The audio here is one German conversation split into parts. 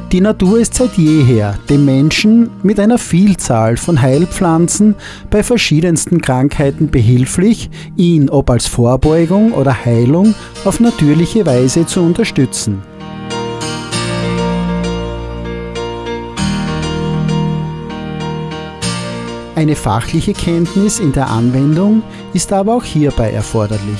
Die Natur ist seit jeher dem Menschen mit einer Vielzahl von Heilpflanzen bei verschiedensten Krankheiten behilflich, ihn ob als Vorbeugung oder Heilung auf natürliche Weise zu unterstützen. Eine fachliche Kenntnis in der Anwendung ist aber auch hierbei erforderlich.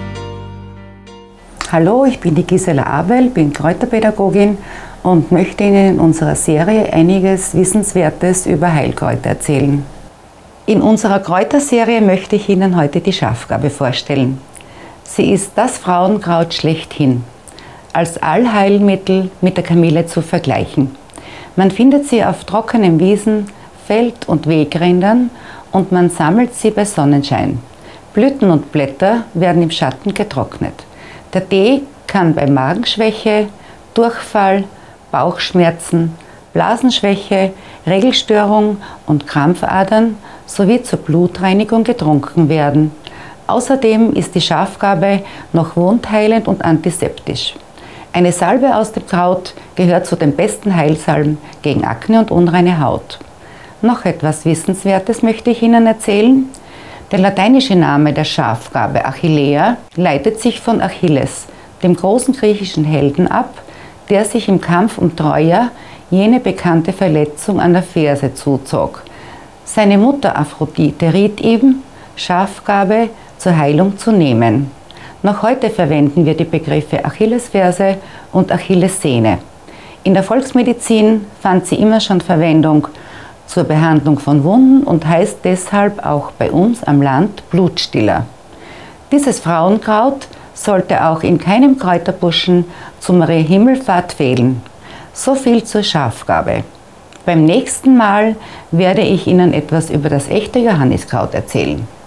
Hallo, ich bin die Gisela Abel, bin Kräuterpädagogin und möchte Ihnen in unserer Serie einiges Wissenswertes über Heilkräuter erzählen. In unserer Kräuterserie möchte ich Ihnen heute die Schafgarbe vorstellen. Sie ist das Frauenkraut schlechthin, als Allheilmittel mit der Kamille zu vergleichen. Man findet sie auf trockenen Wiesen, Feld- und Wegrändern und man sammelt sie bei Sonnenschein. Blüten und Blätter werden im Schatten getrocknet. Der Tee kann bei Magenschwäche, Durchfall, Bauchschmerzen, Blasenschwäche, Regelstörung und Krampfadern sowie zur Blutreinigung getrunken werden. Außerdem ist die Schafgarbe noch wundheilend und antiseptisch. Eine Salbe aus dem Kraut gehört zu den besten Heilsalben gegen Akne und unreine Haut. Noch etwas Wissenswertes möchte ich Ihnen erzählen. Der lateinische Name der Schafgarbe Achillea leitet sich von Achilles, dem großen griechischen Helden, ab, der sich im Kampf um Troja jene bekannte Verletzung an der Ferse zuzog. Seine Mutter Aphrodite riet ihm, Schafgarbe zur Heilung zu nehmen. Noch heute verwenden wir die Begriffe Achillesferse und Achillessehne. In der Volksmedizin fand sie immer schon Verwendung zur Behandlung von Wunden und heißt deshalb auch bei uns am Land Blutstiller. Dieses Frauenkraut sollte auch in keinem Kräuterbuschen zum Himmelfahrt fehlen. So viel zur Schafgarbe. Beim nächsten Mal werde ich Ihnen etwas über das echte Johanniskraut erzählen.